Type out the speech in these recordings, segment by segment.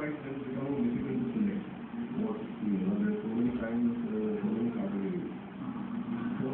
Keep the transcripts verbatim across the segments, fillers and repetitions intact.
find that it's becoming difficult to select what, you know, there are so many kinds, uh, so many categories. So,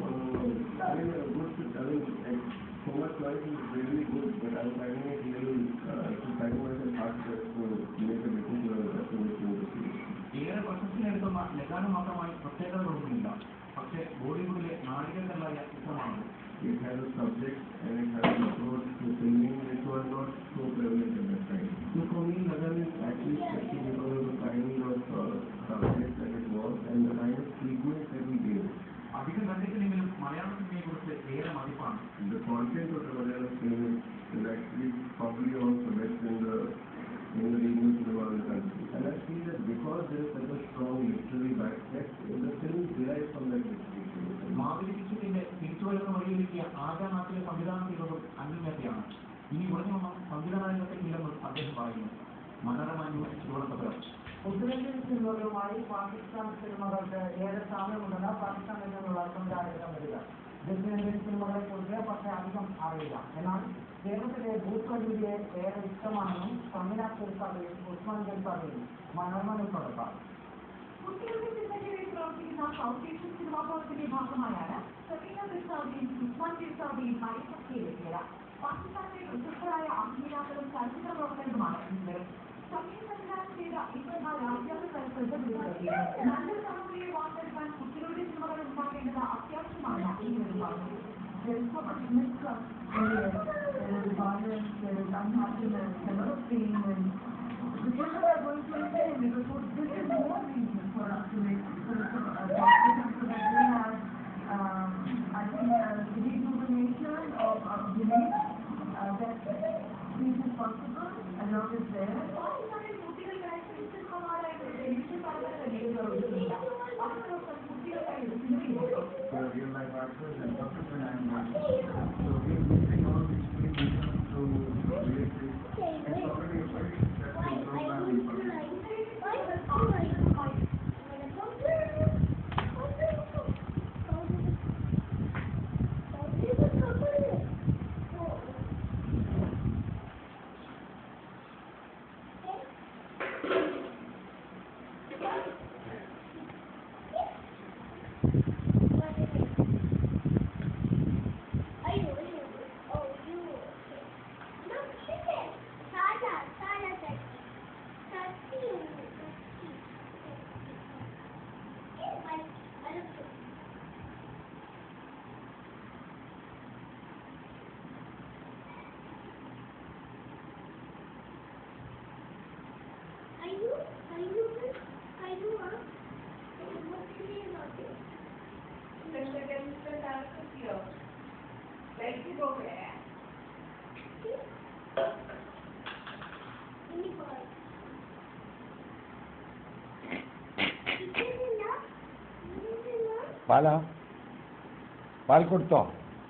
uh, I mean, a good, I mean, so much choice is really good, but I'm finding it little, uh, to find myself hard to make a decision recommendation to see. ഏറെ പ്രശസ്തിയെടുക്കുന്ന ലഗാന മാത്രമായി പ്രത്യേകതകളൊന്നുമില്ല. പക്ഷേ ബോളിവുഡിലെ നാഴികക്കല്ലായ ചിത്രമാണ്. It has a subject and it has an approach to filming which was not so prevalent at that time. So for me, Lagan is actually special because of the kind of uh, subject that it was and the kind of treatment that we gave. അധികം കണ്ടിട്ടില്ലെങ്കിലും മലയാള സിനിമയെ കുറിച്ച് ഏറെ മതിപ്പാണ്. The content of the Malayalam film is actually probably amongst the best in the in the regional cinema in the country. And I feel that because there is such a strong literary backdrop, the film derives from that literary. Madhuri ദീക്ഷിതിന്റെ തിരിച്ചുവരവ് വഴിയൊരുക്കിയ ആദ്യ നാട്ടിലെ സംവിധാനം ചെയ്തതും അന്യതയാണ്. ഇനി ഉടനെയൊന്നും സംവിധാനത്തില്ലെന്നും അദ്ദേഹം പറയുന്നു. Manorama news Thiruvananthapuram. ഉത്തരേന്ത്യൻ സിനിമകളുമായി പാകിസ്ഥാൻ സിനിമകൾക്ക് ഏറെ സാമ്യമുണ്ടെന്ന് പാകിസ്ഥാനിൽ നിന്നുള്ള സംവിധായകർ വരിക. ദക്ഷിണേന്ത്യൻ സിനിമകളെ കുറിച്ച് പക്ഷേ അധികം അറിയില്ല. എന്നാൽ കേരളത്തിലെ ഭൂപ്രകൃതിയെ ഏറെ ഇഷ്ടമാണെന്നും സംവിധാന തീർത്ഥാടകയും ഉസ്മാൻ തീർത്ഥാടകയും മനോരമ ന്യൂസിനോട് പറഞ്ഞു. കുട്ടികളുടെ സിനിമയ്ക്ക് വേണ്ടി പ്രവർത്തിക്കുന്ന സൗത്ത് ഏഷ്യൻ സിനിമാ ഫോറത്തിന്റെ ഭാഗമായാണ് സഫീന തീർത്ഥാടകയും ഉസ്മാൻ തീർത്ഥാടകയും മലപ്പുറത്തിലെത്തിയത്. പാകിസ്ഥാനിലെ പ്രശസ്തരായ അഭിനേതാക്കളും ചലച്ചിത്ര പ്രവർത്തകരുമാണ് ഇവരും. സമയം സംവിധാനം ചെയ്ത ഈ സിനിമ രാജ്യാന്തര തലത്തിൽ നല്ലൊരു തലമുറയെ വാർത്തെടുക്കാൻ കുട്ടികളുടെ സിനിമകൾ ഉണ്ടാക്കേണ്ടത് അത്യാവശ്യമാണ് ഇവരും പറഞ്ഞു. There is so much mistrust everywhere. There is violence, there is unhappiness, a lot of pain, and the children are going through the same because this is more reason for us to make sort of a document so that we have, um, I think, a rejuvenation of our belief uh, that peace is possible and love is there. പാകിസ്ഥാനിൽ കുട്ടികൾക്കായി സിനിമമാരായിട്ട് television പരമ്പര തന്നെയുള്ള ഒരുമില്ല. അതിനൊപ്പം കുട്ടികൾക്കായി ഒരു സിനിമയുണ്ട്. Real life actors and doctors and animals. So we are using all these three mediums to create this. It's already a very successful program in Pakistan. Pala പാൽ കൊടുത്തോ?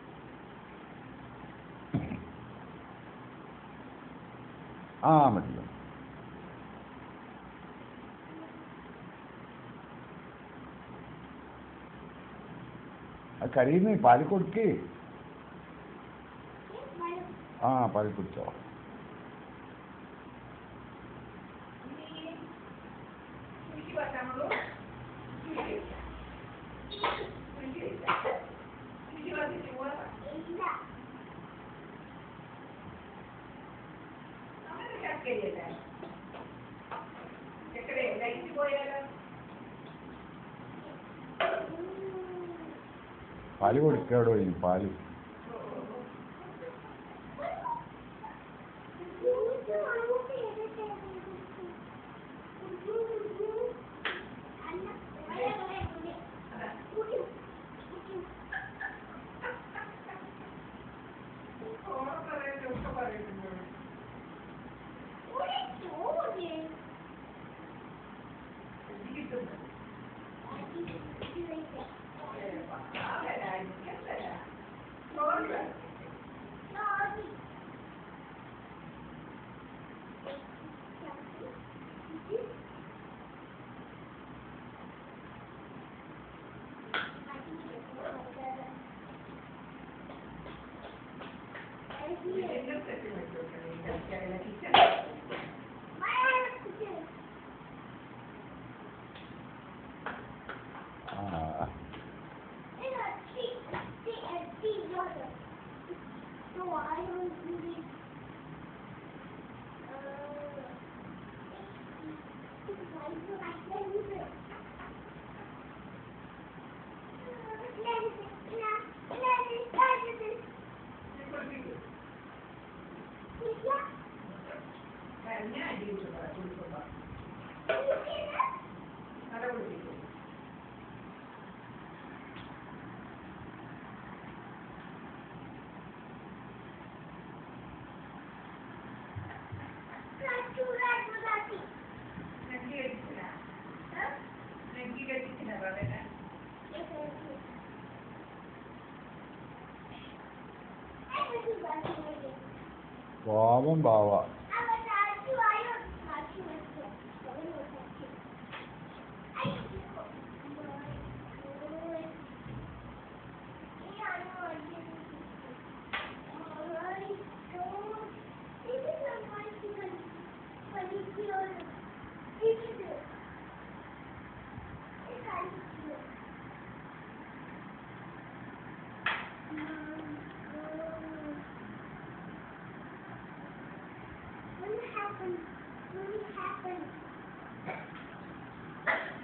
ആ മതിയോ? അത് കഴിയുന്നേ പാല് കൊടുക്കേ. ആ പാല് കുടിച്ചോ? പാല് കൊടുക്കടോ ഇനി പാല്. Thank you. ആ പാവം പാവ What happened? What happened?